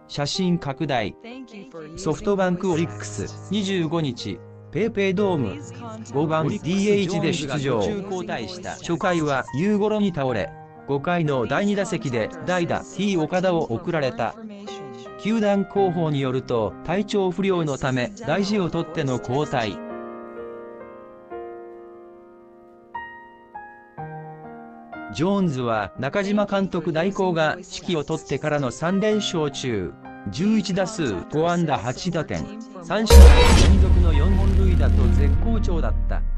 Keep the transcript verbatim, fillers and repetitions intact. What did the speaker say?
写真拡大。ソフトバンクオリックスにじゅうごにち、ペイペイドームごばん ディーエイチ で出場。初回は夕頃に倒れ、ごかいのだいに打席で代打 T 岡田を送られた。球団広報によると体調不良のため大事をとっての交代。ジョーンズは中島監督代行が指揮を執ってからのさんれんしょう中、じゅういちだすうごあんだはちだてん、さんしん連続のよんほんるいだと絶好調だった。